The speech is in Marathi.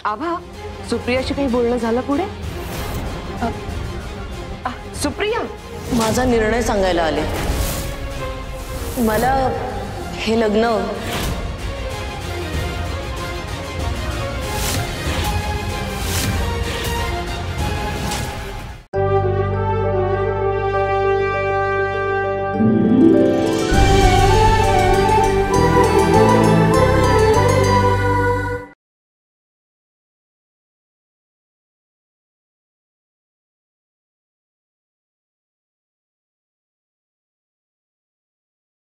आभा, सुप्रियाशी काही बोलणं झालं पुढे? सुप्रिया, माझा निर्णय सांगायला आले. मला हे लग्न